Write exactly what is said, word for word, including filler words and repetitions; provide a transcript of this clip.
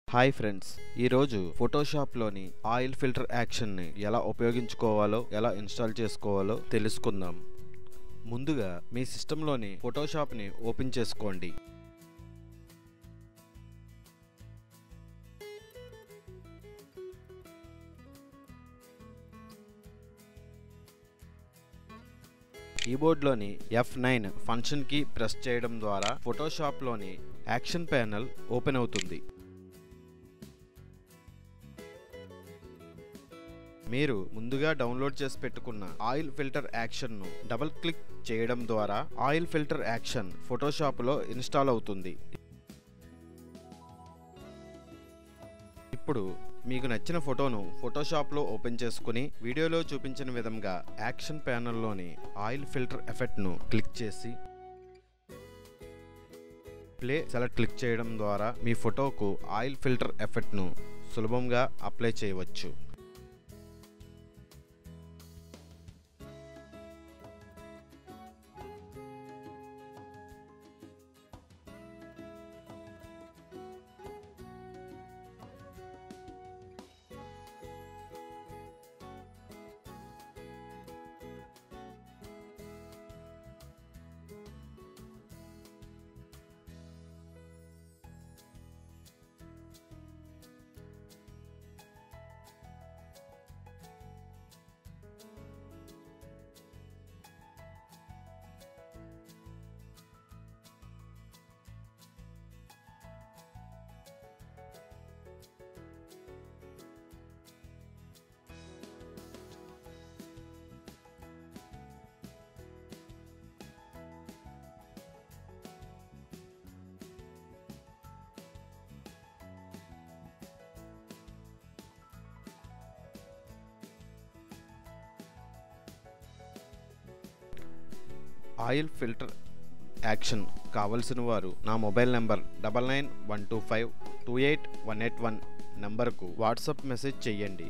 Hi friends, ఈరోజు ఫోటోషాప్లోని oil filter యాక్షన్ని ఎలా ఉపయోగించుకోవాలో, ఎలా ఇన్స్టాల్ చేసుకోవాలో తెలుసుకుందాం. ముందుగా మీ సిస్టంలోని ఫోటోషాప్ని ఓపెన్ చేసుకోండి. కీబోర్డ్లోని F nine function key press చేయడం ద్వారా ఫోటోషాప్లోని యాక్షన్ ప్యానెల్ ఓపెన్ అవుతుంది. మీరు ముందుగా డౌన్లోడ్ చేసి పెట్టుకున్న ఆయిల్ ఫిల్టర్ యాక్షన్ను డబుల్ క్లిక్ చేయడం ద్వారా ఆయిల్ ఫిల్టర్ యాక్షన్ ఫోటోషాప్లో ఇన్స్టాల్ అవుతుంది. ఇప్పుడు మీకు నచ్చిన ఫోటోను ఫోటోషాప్లో ఓపెన్ చేసుకుని వీడియోలో చూపించిన విధంగా యాక్షన్ ప్యానెల్లోని ఆయిల్ ఫిల్టర్ ఎఫెక్ట్ను క్లిక్ చేసి ప్లే సెలెక్ట్ క్లిక్ చేయడం ద్వారా మీ ఫోటోకు ఆయిల్ ఫిల్టర్ ఎఫెక్ట్ను సులభంగా అప్లై చేయవచ్చు. ఆయిల్ ఫిల్టర్ యాక్షన్ కావలసిన వారు నా mobile number double nine one two five two eight one eight one నంబర్కు వాట్సాప్ మెసేజ్ చేయండి.